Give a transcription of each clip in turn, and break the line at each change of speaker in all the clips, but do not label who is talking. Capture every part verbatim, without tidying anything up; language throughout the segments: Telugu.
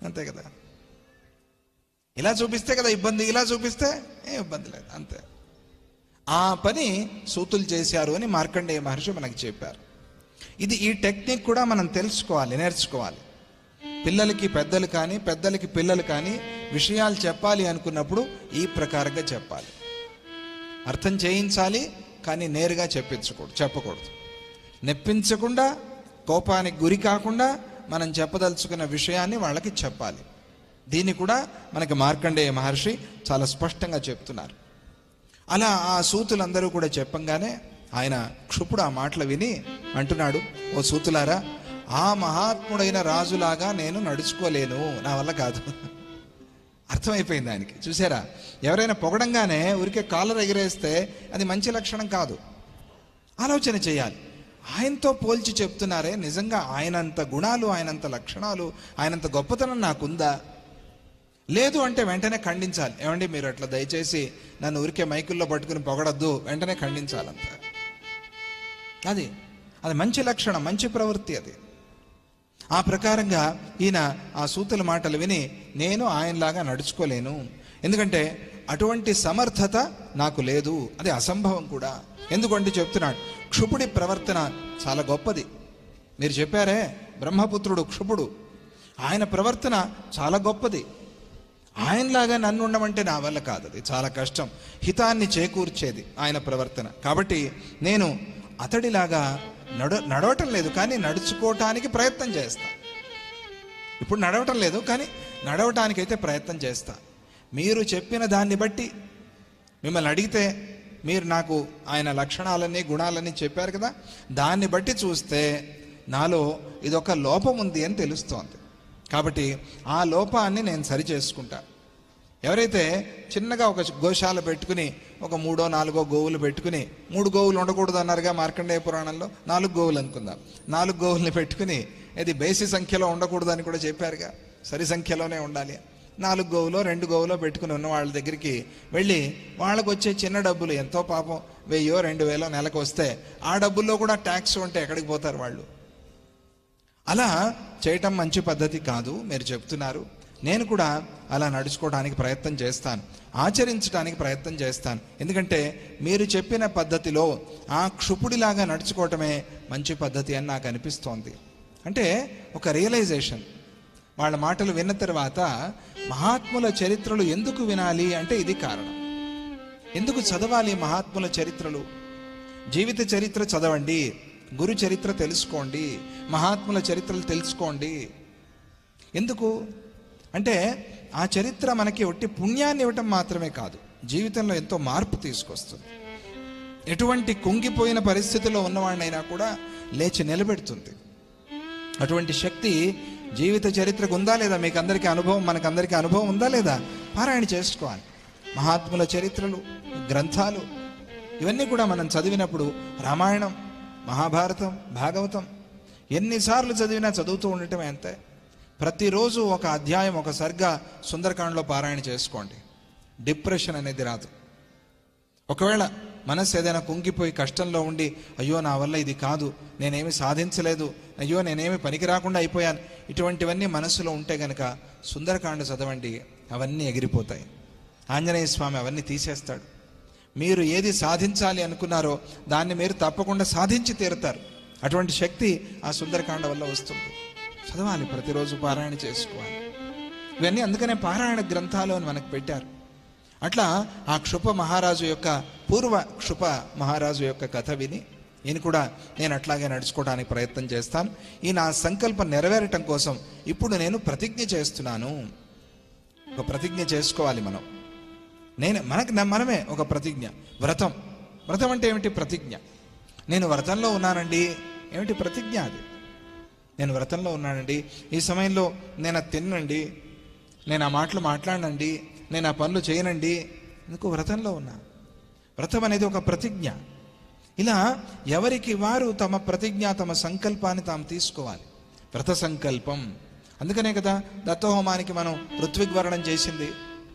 అంతే కదా. ఇలా చూపిస్తే కదా ఇబ్బంది, ఇలా చూపిస్తే ఏ ఇబ్బంది లేదు, అంతే. ఆ పని సూతులు చేశారు అని మార్కండేయ మహర్షి మనకి చెప్పారు. ఇది ఈ టెక్నిక్ కూడా మనం తెలుసుకోవాలి, నేర్చుకోవాలి. పిల్లలకి పెద్దలు కానీ, పెద్దలకి పిల్లలు కానీ విషయాలు చెప్పాలి అనుకున్నప్పుడు ఈ ప్రకారంగా చెప్పాలి. అర్థం చేయించాలి, కానీ నేరుగా చెప్పించకూడదు, చెప్పకూడదు. నెప్పించకుండా, కోపానికి గురి కాకుండా మనం చెప్పదలుచుకున్న విషయాన్ని వాళ్ళకి చెప్పాలి. దీన్ని కూడా మనకి మార్కండేయ మహర్షి చాలా స్పష్టంగా చెప్తున్నారు. అలా ఆ సూతులందరూ కూడా చెప్పంగానే ఆయన క్షుపుడు ఆ మాటలు విని అంటున్నాడు, ఓ సూతులారా, ఆ మహాత్ముడైన రాజులాగా నేను నడుచుకోలేను, నా వల్ల కాదు. అర్థమైపోయింది ఆయనకి. చూసారా, ఎవరైనా పొగడంగానే ఊరికే కాలర్ ఎగిరేస్తే అది మంచి లక్షణం కాదు. ఆలోచన చేయాలి. ఆయనతో పోల్చి చెప్తున్నారే, నిజంగా ఆయనంత గుణాలు, ఆయనంత లక్షణాలు, ఆయనంత గొప్పతనం నాకుందా? లేదు అంటే వెంటనే ఖండించాలి. ఏమండి మీరు అట్లా దయచేసి నన్ను ఊరికే మైకుల్లో పట్టుకుని పొగడద్దు, వెంటనే ఖండించాలంత. అది అది మంచి లక్షణం, మంచి ప్రవృత్తి అది. ఆ ప్రకారంగా ఈయన ఆ సూతుల మాటలు విని నేను ఆయనలాగా నడుచుకోలేను, ఎందుకంటే అటువంటి సమర్థత నాకు లేదు, అది అసంభవం కూడా. ఎందుకంటే చెప్తున్నాడు, క్షుపుడి ప్రవర్తన చాలా గొప్పది. మీరు చెప్పారే బ్రహ్మపుత్రుడు క్షుపుడు, ఆయన ప్రవర్తన చాలా గొప్పది. ఆయనలాగా నన్ను ఉండమంటే నా వల్ల కాదు, అది చాలా కష్టం. హితాన్ని చేకూర్చేది ఆయన ప్రవర్తన. కాబట్టి నేను అతడిలాగా నడ నడవటం లేదు కానీ నడుచుకోవటానికి ప్రయత్నం చేస్తా. ఇప్పుడు నడవటం లేదు కానీ నడవటానికైతే ప్రయత్నం చేస్తా. మీరు చెప్పిన దాన్ని బట్టి మిమ్మల్ని అడిగితే మీరు నాకు ఆయన లక్షణాలన్నీ గుణాలన్నీ చెప్పారు కదా, దాన్ని బట్టి చూస్తే నాలో ఇదొక లోపం ఉంది అని తెలుస్తోంది. కాబట్టి ఆ లోపాన్ని నేను సరి చేసుకుంటా. ఎవరైతే చిన్నగా ఒక గోశాల పెట్టుకుని ఒక మూడో నాలుగో గోవులు పెట్టుకుని, మూడు గోవులు ఉండకూడదు అన్నారుగా మార్కండేయ పురాణంలో, నాలుగు గోవులు అనుకుందాం, నాలుగు గోవుల్ని పెట్టుకుని ఇది బేసి సంఖ్యలో ఉండకూడదు అని కూడా చెప్పారుగా, సరి సంఖ్యలోనే ఉండాలి. నాలుగు గోవులో రెండు గోవులో పెట్టుకుని ఉన్న వాళ్ళ దగ్గరికి వెళ్ళి వాళ్ళకు వచ్చే చిన్న డబ్బులు ఎంతో పాపం వెయ్యో రెండు వేలో నెలకు వస్తే ఆ డబ్బుల్లో కూడా ట్యాక్స్ ఉంటే ఎక్కడికి పోతారు వాళ్ళు? అలా చేయటం మంచి పద్ధతి కాదు మీరు చెప్తున్నారు. నేను కూడా అలా నడుచుకోవడానికి ప్రయత్నం చేస్తాను, ఆచరించడానికి ప్రయత్నం చేస్తాను. ఎందుకంటే మీరు చెప్పిన పద్ధతిలో ఆ క్షుపుడిలాగా నడుచుకోవటమే మంచి పద్ధతి అని నాకు అనిపిస్తోంది. అంటే ఒక రియలైజేషన్. వాళ్ళ మాటలు విన్న తర్వాత మహాత్ముల చరిత్రలు ఎందుకు వినాలి అంటే ఇది కారణం. ఎందుకు చదవాలి మహాత్ముల చరిత్రలు? జీవిత చరిత్ర చదవండి, గురు చరిత్ర తెలుసుకోండి, మహాత్ముల చరిత్రలు తెలుసుకోండి. ఎందుకు అంటే ఆ చరిత్ర మనకి ఒట్టి పుణ్యాన్ని ఇవ్వటం మాత్రమే కాదు, జీవితంలో ఎంతో మార్పు తీసుకొస్తుంది. ఎటువంటి కుంగిపోయిన పరిస్థితిలో ఉన్నవాడినైనా కూడా లేచి నిలబెడుతుంది. అటువంటి శక్తి జీవిత చరిత్రకు ఉందా లేదా? మీకు అందరికీ అనుభవం, మనకందరికీ అనుభవం ఉందా లేదా? పారాయణ చేసుకోవాలి. మహాత్ముల చరిత్రలు, గ్రంథాలు ఇవన్నీ కూడా మనం చదివినప్పుడు రామాయణం, మహాభారతం, భాగవతం ఎన్నిసార్లు చదివినా చదువుతూ ఉండటమే అంతే. ప్రతిరోజు ఒక అధ్యాయం, ఒక సర్గ సుందరకాండలో పారాయణ చేసుకోండి. డిప్రెషన్ అనేది రాదు. ఒకవేళ మనసు ఏదైనా కుంగిపోయి కష్టంలో ఉండి అయ్యో నా వల్ల ఇది కాదు, నేనేమి సాధించలేదు, అయ్యో నేనేమి పనికి రాకుండా అయిపోయాను, ఇటువంటివన్నీ మనసులో ఉంటే గనక సుందరకాండ చదవండి, అవన్నీ ఎగిరిపోతాయి. ఆంజనేయ స్వామి అవన్నీ తీసేస్తాడు. మీరు ఏది సాధించాలి అనుకున్నారో దాన్ని మీరు తప్పకుండా సాధించి తీరుతారు. అటువంటి శక్తి ఆ సుందరకాండ వల్ల వస్తుంది. చదవాలి, ప్రతిరోజు పారాయణ చేసుకోవాలి. ఇవన్నీ అందుకనే పారాయణ గ్రంథాలు అని మనకు పెట్టారు. అట్లా ఆ క్షుప మహారాజు యొక్క, పూర్వ క్షుప మహారాజు యొక్క కథ విని నేను కూడా నేను అట్లాగే నడుచుకోవడానికి ప్రయత్నం చేస్తాను. ఈ నా సంకల్పం నెరవేరటం కోసం ఇప్పుడు నేను ప్రతిజ్ఞ చేస్తున్నాను. ఒక ప్రతిజ్ఞ చేసుకోవాలి మనం. నేను మనకు మనమే ఒక ప్రతిజ్ఞ. వ్రతం, వ్రతం అంటే ఏమిటి? ప్రతిజ్ఞ. నేను వ్రతంలో ఉన్నానండి, ఏమిటి ప్రతిజ్ఞ? అది నేను వ్రతంలో ఉన్నానండి, ఈ సమయంలో నేను అది తినండి, నేను ఆ మాటలు మాట్లాడనండి, నేను ఆ పనులు చేయనండి, ఎందుకు? వ్రతంలో ఉన్నా. వ్రతం అనేది ఒక ప్రతిజ్ఞ. ఇలా ఎవరికి వారు తమ ప్రతిజ్ఞ, తమ సంకల్పాన్ని తాము తీసుకోవాలి. వ్రత సంకల్పం. అందుకనే కదా దత్తహోమానికి మనం ఋత్విగ్వరణం చేసింది.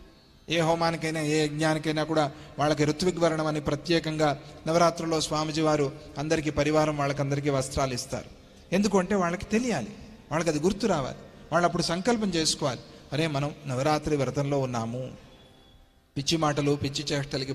ఏ హోమానికైనా ఏ యజ్ఞానికైనా కూడా వాళ్ళకి ఋత్విగ్వరణం అని ప్రత్యేకంగా నవరాత్రుల్లో స్వామిజీ వారు అందరికీ పరివారం వాళ్ళకందరికీ వస్త్రాలు ఇస్తారు. ఎందుకు అంటే వాళ్ళకి తెలియాలి, వాళ్ళకి అది గుర్తు రావాలి. వాళ్ళు అప్పుడు సంకల్పం చేసుకోవాలి, అరే మనం నవరాత్రి వ్రతంలో ఉన్నాము, పిచ్చి మాటలు పిచ్చి చేష్టలకి